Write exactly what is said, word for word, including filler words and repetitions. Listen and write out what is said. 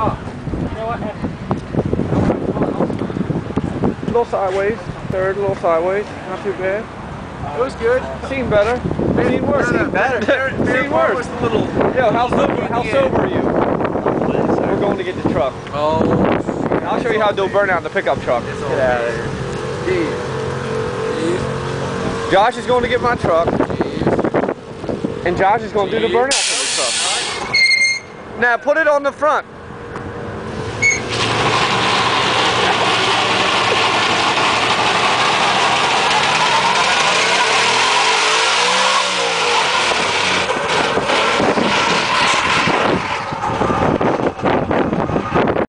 Oh, you know what? A little sideways. Third, a little sideways. Not too bad. It was good. Seen better. Seen worse. No, no, Seen better. better. Fair Seen part worse. was the little. Yo, how sober? How Yeah. sober are you? We're going to get the truck. Oh. I'll show you how to do a burnout in the pickup truck. Get out of here. Jeez. Josh is going to get my truck, Jeez. and Josh is going to do the burnout in the truck. Now put it on the front.